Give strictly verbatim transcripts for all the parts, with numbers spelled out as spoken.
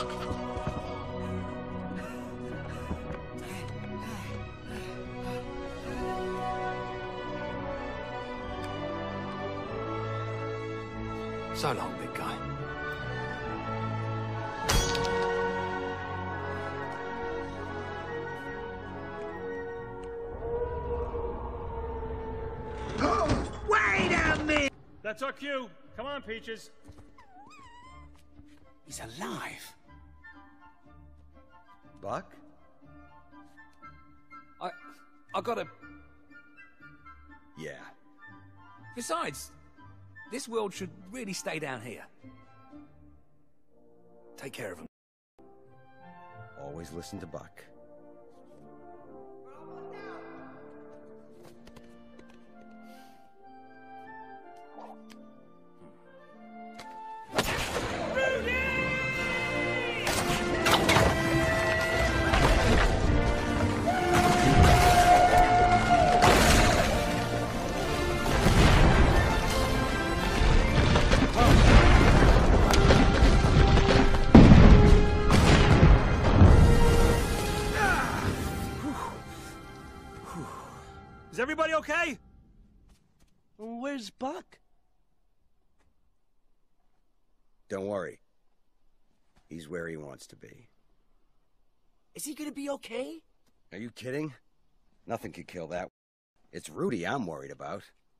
So long, big guy. Wait a minute! That's our cue. Come on, Peaches. He's alive. Buck? I... I gotta... Yeah. Besides, this world should really stay down here. Take care of him. Always listen to Buck. Is everybody okay? Where's Buck? Don't worry. He's where he wants to be. Is he gonna be okay? Are you kidding? Nothing could kill that. It's Rudy I'm worried about.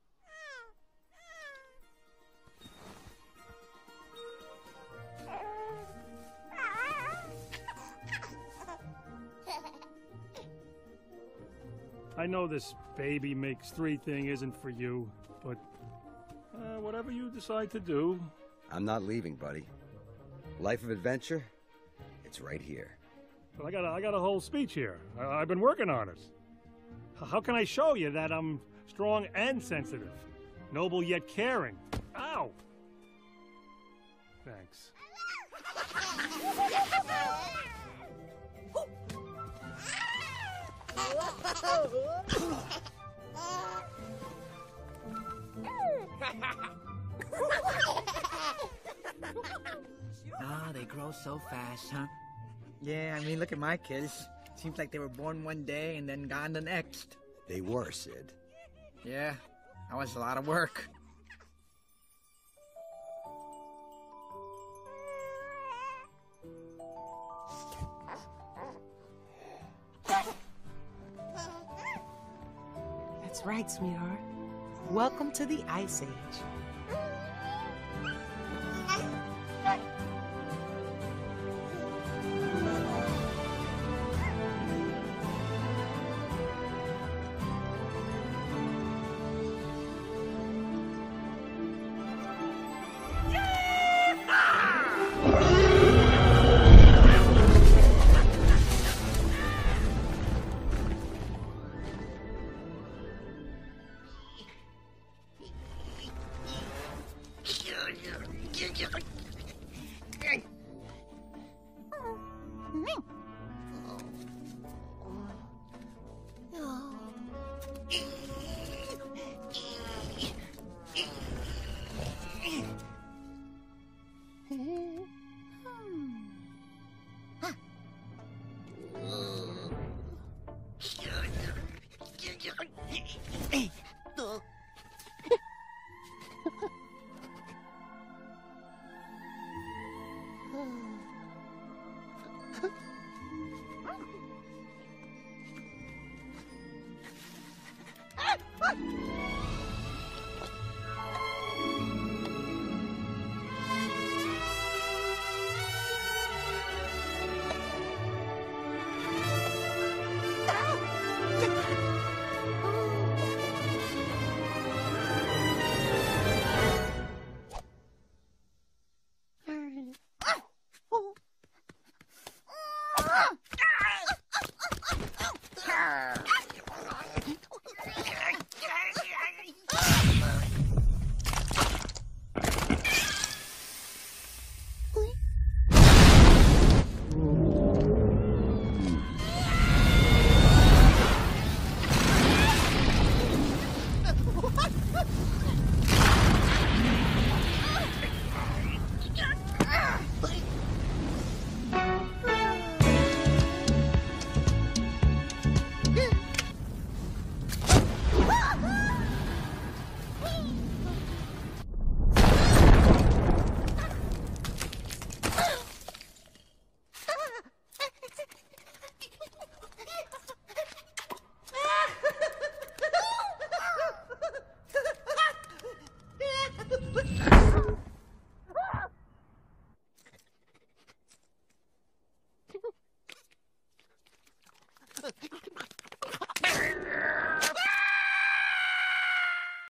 I know this baby makes three thing isn't for you, but uh, whatever you decide to do. I'm not leaving, buddy. Life of adventure, it's right here. But I got a, I got a whole speech here. I, I've been working on it. H- how can I show you that I'm strong and sensitive, noble yet caring? Ow! Thanks. Ah, they grow so fast, huh? Yeah, I mean, look at my kids. Seems like they were born one day and then gone the next. They were, Sid. Yeah, that was a lot of work. That's right, sweetheart. Welcome to the Ice Age.